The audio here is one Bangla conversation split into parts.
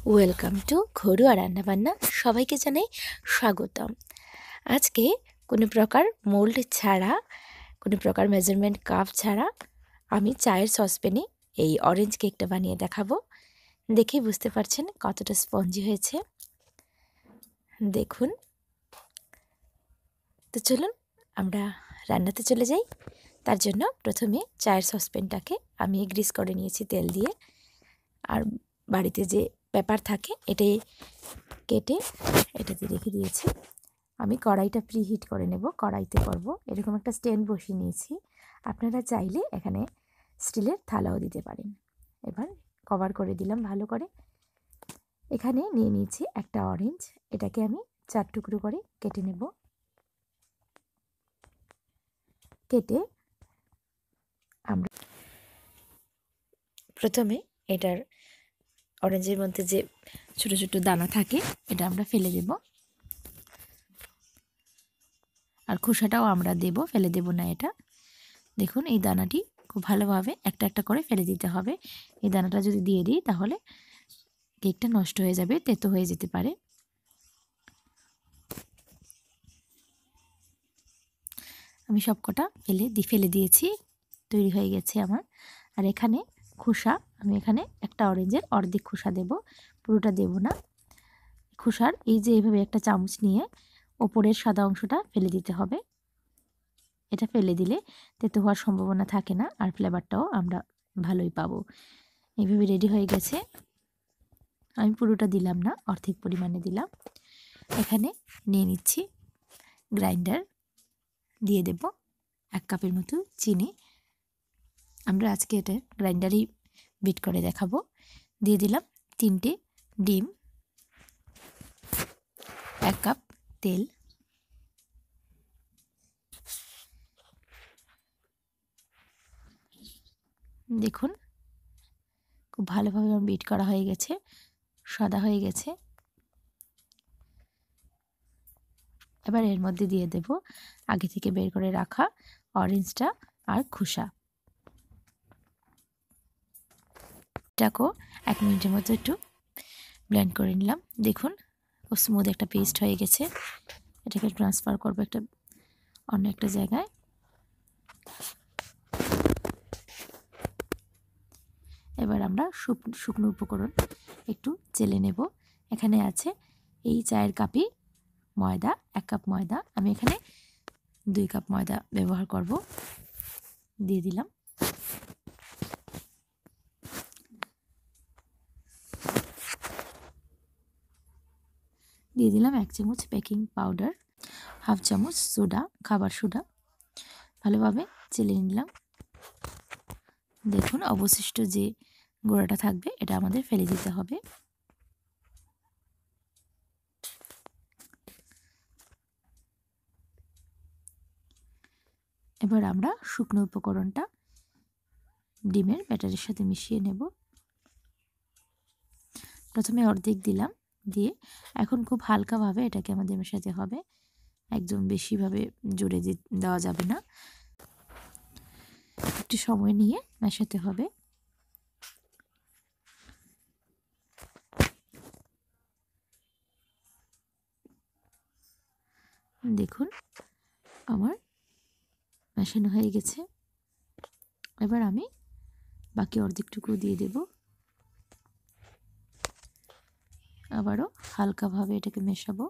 ওয়েলকাম টু ঘরোয়া রান্নাবান্না। সবাইকে জানাই স্বাগতম। আজকে কোনো প্রকার মোল্ড ছাড়া, কোনো প্রকার মেজারমেন্ট কাপ ছাড়া আমি চায়ের সসপ্যানে এই অরেঞ্জ কেকটা বানিয়ে দেখাবো। দেখেই বুঝতে পারছেন কতটা স্পঞ্জি হয়েছে, দেখুন। তো চলুন আমরা রান্নাতে চলে যাই। তার জন্য প্রথমে চায়ের সসপ্যানটাকে আমি গ্রিস করে নিয়েছি তেল দিয়ে, আর বাড়িতে যে পেপার থাকে এটাই কেটে এটাতে রেখে দিয়েছি। আমি কড়াইটা প্রিহিট করে নেব, কড়াইতে করব। এরকম একটা স্ট্যান্ড বসিয়ে নিয়েছি, আপনারা চাইলে এখানে স্টিলের থালাও দিতে পারেন। এবার কভার করে দিলাম ভালো করে। এখানে নিয়ে নিয়েছি একটা অরেঞ্জ, এটাকে আমি 4 টুকরো করে কেটে নেব। কেটে আমরা প্রথমে এটার অরেঞ্জের মধ্যে যে ছোট ছোট দানা থাকে এটা আমরা ফেলে দেব, আর খোসাটাও আমরা দেব, ফেলে দেব না এটা। দেখুন এই দানাটি খুব ভালোভাবে একটা একটা করে ফেলে দিতে হবে। এই দানাটা যদি দিয়ে দিই তাহলে কেকটা নষ্ট হয়ে যাবে, তেতো হয়ে যেতে পারে। আমি সবকটা ফেলে দিয়েছি, তৈরি হয়ে গেছে আমার। আর এখানে খোসা, আমি এখানে একটা অরেঞ্জের অর্ধেক খোসা দেব, পুরোটা দেব না। খোসার এই যে এইভাবে একটা চামচ নিয়ে ওপরের সাদা অংশটা ফেলে দিতে হবে। এটা ফেলে দিলে তেতো হওয়ার সম্ভাবনা থাকে না, আর ফ্লেভারটাও আমরা ভালোই পাবো। এইভাবে রেডি হয়ে গেছে। আমি পুরোটা দিলাম না, অর্ধেক পরিমাণে দিলাম। এখানে নিয়ে নিচ্ছি গ্রাইন্ডার, দিয়ে দেব 1 কাপের মতো চিনি। আমরা আজকে এটা গ্রাইন্ডারেই বিট করে দেখাবো। দিয়ে দিলাম 3টে ডিম, 1 কাপ তেল, দেখুন খুব ভালোভাবে আমার বিট করা হয়ে গেছে, সাদা হয়ে গেছে। এবার এর মধ্যে দিয়ে দেব আগে থেকে বের করে রাখা অরেঞ্জটা আর খোসা। এটাকেও 1 মিনিটের মতো একটু ব্লেন্ড করে নিলাম। দেখুন খুব স্মুথ একটা পেস্ট হয়ে গেছে। এটাকে ট্রান্সফার করবো অন্য একটা জায়গায়। এবার আমরা শুকনো উপকরণ একটু চেলে নেব। এখানে আছে এই চায়ের কাপে ময়দা, 1 কাপ ময়দা। আমি এখানে 2 কাপ ময়দা ব্যবহার করব। দিয়ে দিলাম। দিয়ে দিলাম 1 চামচ বেকিং পাউডার, 1/2 চামচ সোডা, খাবার সোডা। ভালোভাবে চেলে নিলাম। দেখুন অবশিষ্ট যে গোড়াটা থাকবে এটা আমাদের ফেলে দিতে হবে। এবার আমরা শুকনো উপকরণটা ডিমের ব্যাটারের সাথে মিশিয়ে নেব। প্রথমে অর্ধেক দিলাম, দিয়ে এখন খুব হালকাভাবে এটাকে আমাদের মেশাতে হবে। একদম বেশিভাবে জোরে দেওয়া যাবে না, একটু সময় নিয়ে মেশাতে হবে। দেখুন আমার মেশানো হয়ে গেছে। এবার আমি বাকি অর্ধেকটুকু দিয়ে দেব। আবারও হালকাভাবে এটাকে মেশাবো।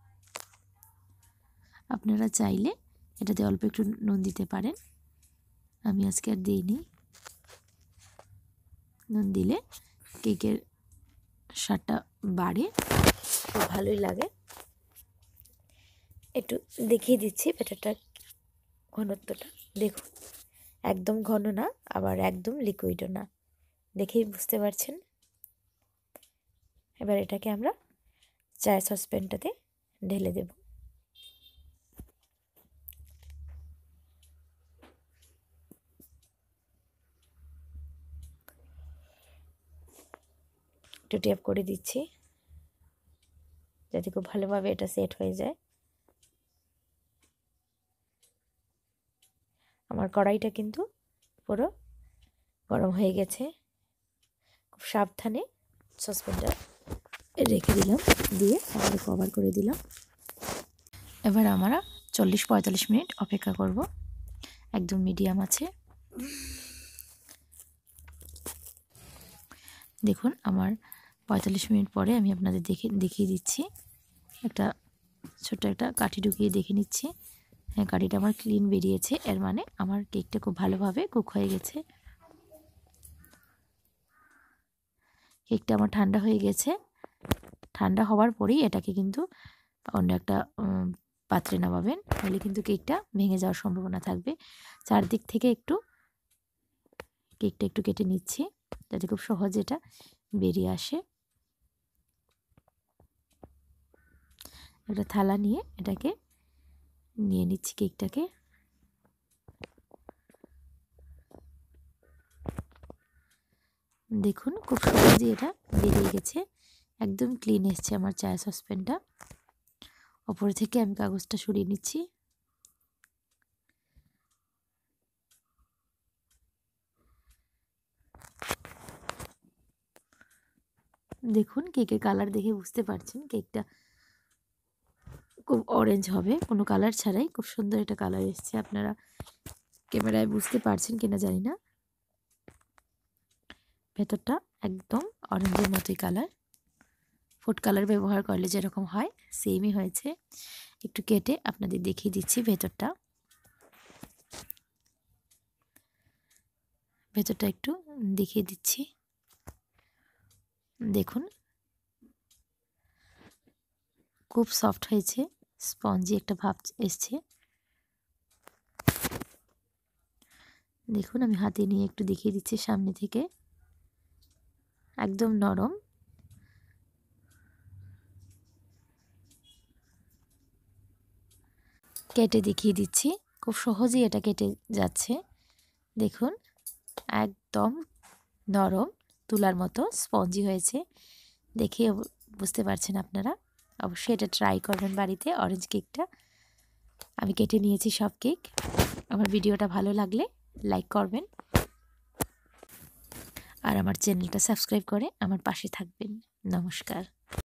আপনারা চাইলে এটাতে অল্প একটু নুন দিতে পারেন, আমি আজকে আর দিইনি। নুন দিলে কেকের স্বাদটা বাড়ে, খুব ভালোই লাগে। একটু দেখিয়ে দিচ্ছি ব্যাটারটার ঘনত্বটা। দেখুন একদম ঘন না, আবার একদম লিকুইডও না, দেখেই বুঝতে পারছেন। এবার এটাকে আমরা চায়ের সসপ্যানটাতে ঢেলে দেব। একটু ট্যাপ করে দিচ্ছি যাতে খুব ভালোভাবে এটা সেট হয়ে যায়। আমার কড়াইটা কিন্তু পুরো গরম হয়ে গেছে। খুব সাবধানে সসপ্যানটা রেখে দিলাম, দিয়ে আবার কভার করে দিলাম। এবার আমরা 40-45 মিনিট অপেক্ষা করব একদম মিডিয়াম আছে। দেখুন আমার 45 মিনিট পরে আমি আপনাদের দেখিয়ে দিচ্ছি। একটা ছোট্ট একটা কাঠি ঢুকিয়ে দেখে নিচ্ছি। হ্যাঁ, কাঠিটা আমার ক্লিন বেরিয়েছে, এর মানে আমার কেকটা খুব ভালোভাবে কুক হয়ে গেছে। কেকটা আমার ঠান্ডা হয়ে গেছে। ঠান্ডা হওয়ার পরেই এটাকে কিন্তু অন্য একটা পাত্রে নামাবেন, তাহলে কিন্তু কেকটা ভেঙে যাওয়ার সম্ভাবনা থাকবে। চারদিক থেকে কেকটা একটু কেটে নিচ্ছি যাতে খুব সহজে এটা বেরিয়ে আসে। একটা থালা নিয়ে এটাকে নিয়ে নিচ্ছি কেকটাকে। দেখুন খুব সহজে এটা বেরিয়ে গেছে, একদম ক্লিন এসছে আমার চায়ের সসপ্যানটা। ওপর থেকে আমি কাগজটা সরিয়ে নিচ্ছি। দেখুন কেকের কালার দেখে বুঝতে পারছেন কেকটা খুব অরেঞ্জ হবে, কোনো কালার ছাড়াই খুব সুন্দর একটা কালার এসছে। আপনারা ক্যামেরায় বুঝতে পারছেন কিনা জানি না, ভেতরটা একদম অরেঞ্জের মতোই কালার। ফুড কালার ব্যবহার করলে যেরকম হয় সেমই হয়েছে। একটু কেটে আপনাদের দেখিয়ে দিচ্ছি ভেতরটা একটু দেখিয়ে দিচ্ছি। দেখুন খুব সফট হয়েছে, স্পঞ্জি একটা ভাব এসছে। দেখুন আমি হাতে নিয়ে একটু দেখিয়ে দিচ্ছি সামনে থেকে, একদম নরম। কেটে দেখিয়ে দিচ্ছি, খুব সহজেই এটা কেটে যাচ্ছে। দেখুন একদম নরম, তুলার মতো স্পঞ্জি হয়েছে, দেখে বুঝতে পারছেন আপনারা। অবশ্যই এটা ট্রাই করবেন বাড়িতে অরেঞ্জ কেকটা। আমি কেটে নিয়েছি সব কেক। আমার ভিডিওটা ভালো লাগলে লাইক করবেন আর আমার চ্যানেলটা সাবস্ক্রাইব করে আমার পাশে থাকবেন। নমস্কার।